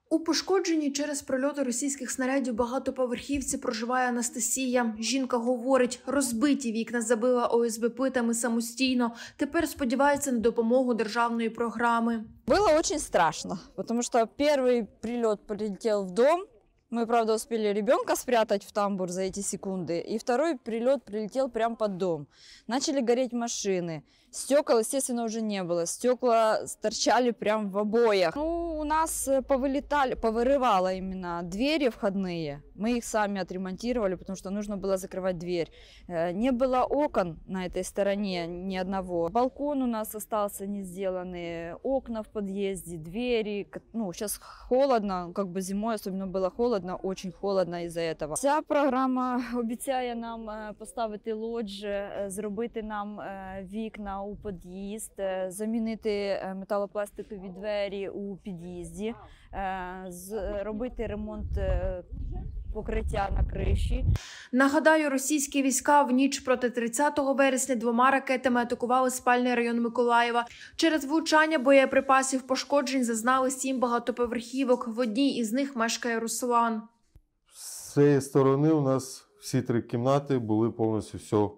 У пошкодженій через прильоти російських снарядів багатоповерхівці проживає Анастасія. Жінка говорить, розбиті вікна забила ОСБ-плитами самостійно. Тепер сподівається на допомогу державної програми. Было очень страшно, потому что первый прилет прилетел в дом. Мы, правда, успели ребенка спрятать в тамбур за эти секунды. И второй прилет прилетел прямо под дом. Начали гореть машины. Стекол, естественно, уже не было. Стекла торчали прямо в обоях. Ну, у нас повырывало именно двери входные. Мы их сами отремонтировали, потому что нужно было закрывать дверь. Не было окон на этой стороне, ни одного. Балкон у нас остался не сделанный, окна в подъезде, двери. Ну, сейчас холодно, как бы зимой особенно было холодно, очень холодно из-за этого. Ця програма обіцяє нам поставити лоджі, зробити нам вікна у під'їзд, замінити металопластикові двері у під'їзді, зробити ремонт покриття на криші. Нагадаю, російські війська в ніч проти 30 вересня 2 ракетами атакували спальний район Миколаєва. Через влучання боєприпасів пошкоджень зазнали 7 багатоповерхівок. В одній із них мешкає Руслан. З цієї сторони у нас всі 3 кімнати були повністю все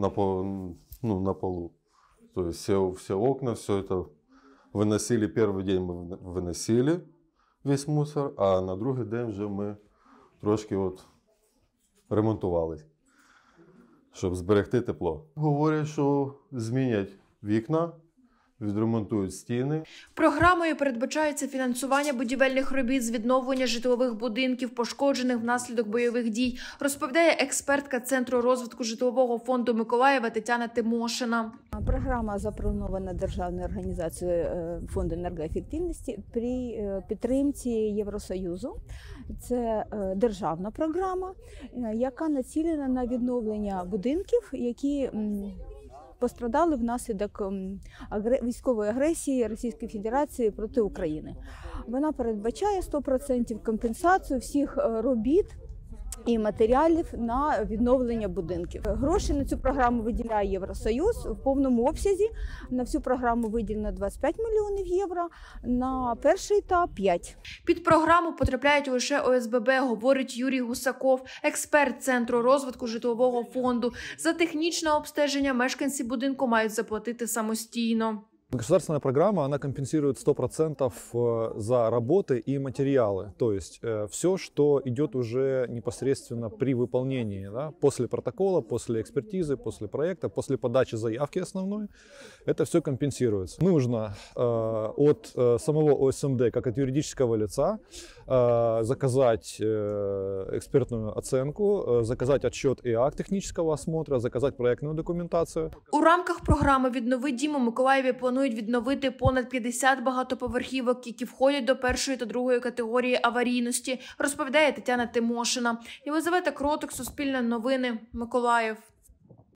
на полу. Тобто все окна, все це виносили. Перший день ми виносили весь мусор, а на другий день вже ми трошки ремонтували, щоб зберегти тепло. Говорять, що змінять вікна, відремонтують стіни. Програмою передбачається фінансування будівельних робіт з відновлення житлових будинків, пошкоджених внаслідок бойових дій, розповідає експертка Центру розвитку житлового фонду Миколаєва Тетяна Тимошина. Програма запланована Державною організацією Фонду енергоефективності при підтримці Євросоюзу. Це державна програма, яка націлена на відновлення будинків, які пострадали внаслідок військової агресії Російської Федерації проти України. Вона передбачає 100% компенсацію всіх робіт і матеріалів на відновлення будинків. Гроші на цю програму виділяє Євросоюз в повному обсязі. На всю програму виділено 25 мільйонів євро, на перший етап – 5. Під програму потрапляють лише ОСББ, говорить Юрій Гусаков, експерт Центру розвитку житлового фонду. За технічне обстеження мешканці будинку мають заплатити самостійно. Государственная программа, она компенсирует 100% за работы и материалы. То есть все, что идет уже непосредственно при выполнении, да, после протокола, после экспертизы, после проекта, после подачи заявки основной, это все компенсируется. Нужно от самого ОСМД, как от юридического лица, заказать экспертную оценку, заказать отчет и акт технического осмотра, заказать проектную документацию. У рамках програми «Віднови дім» у Миколаєві планують відновити понад 50 багатоповерхівок, які входять до першої та другої категорії аварійності, розповідає Тетяна Тимошина. Єлизавета Кротик, Суспільне новини, Миколаїв.